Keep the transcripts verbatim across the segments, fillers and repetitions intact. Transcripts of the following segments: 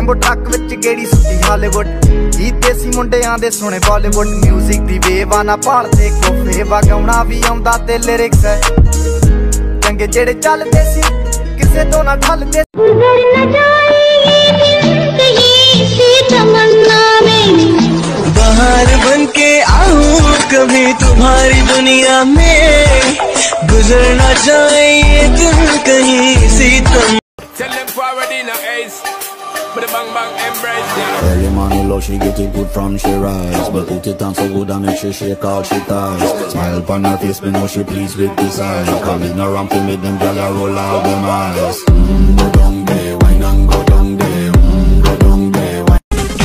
वांगू ट्रक विच गेड़ी सुटी हालीवुड गीत देसी मुंडियां दे सुने बॉलीवुड म्यूजिक दी वेवा ना भालदे कोफे वगाउणा भी आउंदा ते लिरिक्स है चंगे जेड़े चलदे सी किसे तो ना ढलदे गुजर न जाए कहीं सी तमन्ना में बाहर बनके आऊं कभी तुम्हारी दुनिया में गुजर न जाए ये दिन कहीं सी तुम Tell them forward in a ace, but the bang bang embrace, yeah. Early morning love, she get it good from she rise, but put it on so good and make she shake all she ties. Smile upon her face, me know she pleased with this eye. Come in around to make them gyal a roll out them eyes. Mmm, go down there, wine and go down there. Mmm, go down there, wine.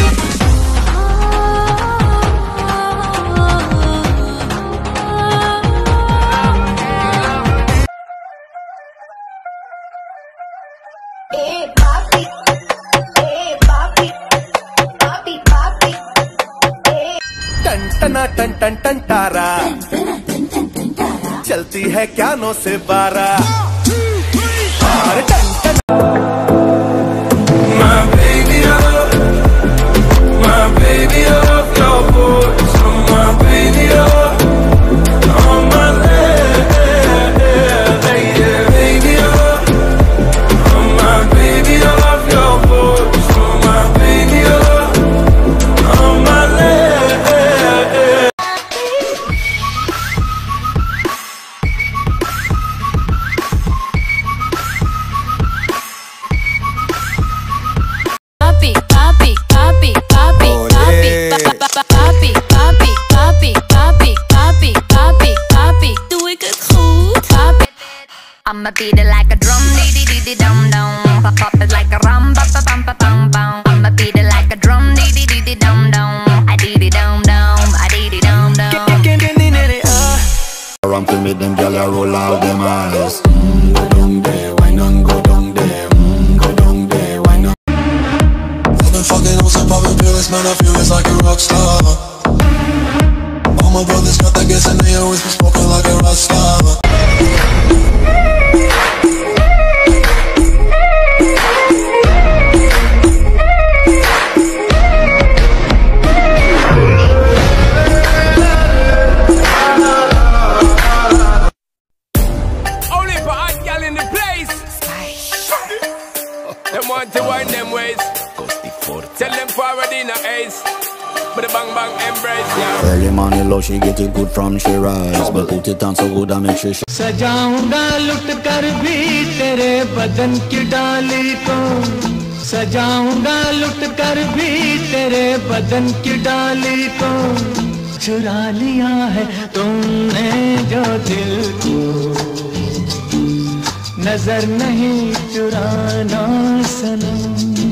Hey papi, hey papi, papi papi, hey. टन टना टन टन टन तारा चलती है क्या नौ से बारह अरे टन टन My baby up, my baby up, your voice, oh my baby up, on my leg, lady, baby up, oh my baby up, your voice, oh my baby up, on my leg. Papi, papi, papi, papi, papi, papi, papi, papi, papi, papi, papi, papi, doe ik het goed? Papi. I'ma beat it like a drum, dee dee dee dee dum dum. Pop pop it like a rum, ba ba bum ba bum bum. I'ma beat it like a drum, dee dee dee dee dum dum. I dee dee dum dum, I dee dee dum dum. Around to make them gyal a roll out them eyes. Mmm, go down there, wine and go down there. Mmm, go down there, wine and. I've been fucking on some poppin' pills, man, I feel it's like a rock star. All my brothers got that gas and they always been smoking like a rock star. Only for hot gal in the place. Them want to wind them ways. Tell them forward in a ace, but the bang bang embrace, yeah. Early morning love, she get it good from she rise, but put it on so good and make she. सजाऊंगा लुट कर भी तेरे बदन की डाली को सजाऊंगा लुट कर भी तेरे बदन की डाली को चुरा लिया है तुमने जो दिल को नजर नहीं चुराना सनम